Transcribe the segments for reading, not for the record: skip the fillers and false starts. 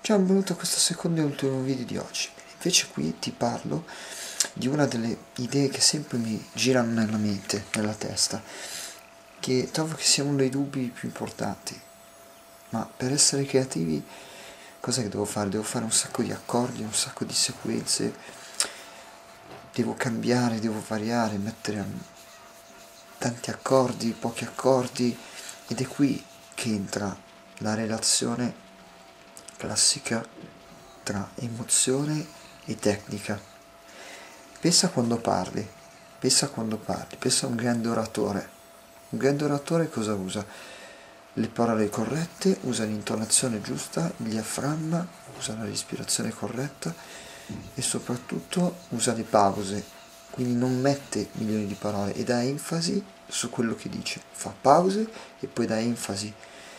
Ciao, benvenuto a questo secondo e ultimo video di oggi. Invece qui ti parlo di una delle idee che sempre mi girano nella mente, nella testa, che trovo che sia uno dei dubbi più importanti. Ma per essere creativi, cos'è che devo fare? Devo fare un sacco di accordi, un sacco di sequenze, devo cambiare, devo variare, mettere tanti accordi, pochi accordi, ed è qui che entra la relazione classica tra emozione e tecnica. Pensa quando parli, pensa a un grande oratore. Un grande oratore cosa usa? Le parole corrette, usa l'intonazione giusta, il diaframma, usa la respirazione corretta e soprattutto usa le pause, quindi non mette milioni di parole e dà enfasi su quello che dice, fa pause e poi dà enfasi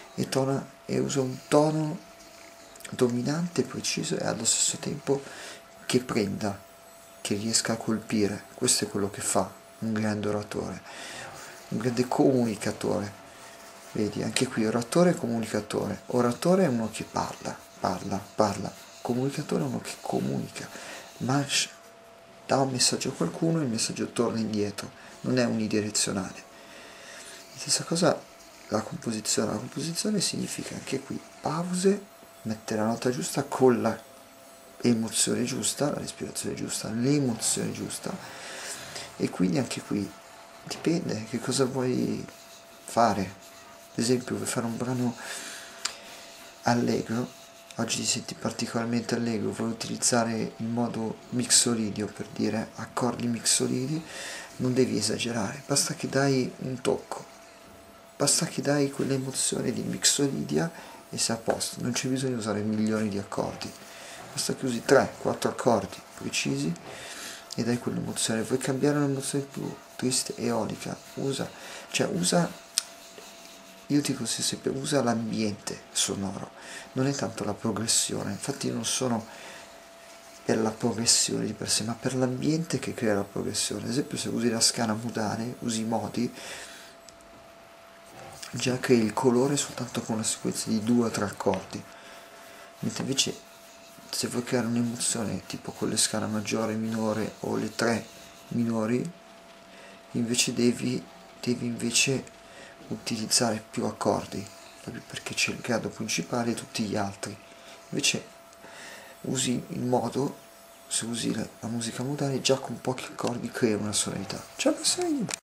e usa un tono dominante, preciso e allo stesso tempo che prenda, che riesca a colpire. Questo è quello che fa un grande oratore, un grande comunicatore. Vedi, anche qui oratore e comunicatore. Oratore è uno che parla. Comunicatore è uno che comunica, ma dà un messaggio a qualcuno e il messaggio torna indietro, non è unidirezionale. Stessa cosa la composizione. La composizione significa anche qui pause, mettere la nota giusta con la emozione giusta, la respirazione giusta, l'emozione giusta, e quindi anche qui dipende che cosa vuoi fare. Ad esempio, vuoi fare un brano allegro, oggi ti senti particolarmente allegro, vuoi utilizzare il modo mixolidio, per dire accordi mixolidi, non devi esagerare, basta che dai un tocco, basta che dai quell'emozione di mixolidia e sei a posto, non c'è bisogno di usare milioni di accordi, basta che usi 3-4 accordi precisi e dai quell'emozione. Vuoi cambiare un'emozione più triste, eolica, io ti consiglio sempre, usa l'ambiente sonoro, non è tanto la progressione, infatti io non sono per la progressione di per sé, ma per l'ambiente che crea la progressione. Ad esempio, se usi la scala modale, usi i modi, già crei il colore soltanto con una sequenza di 2 o 3 accordi, mentre invece se vuoi creare un'emozione tipo con le scale maggiore, minore o le 3 minori, invece devi invece utilizzare più accordi, perché c'è il grado principale e tutti gli altri. Invece usi il modo, se usi la musica modale, già con pochi accordi crea una sonorità. Ciao,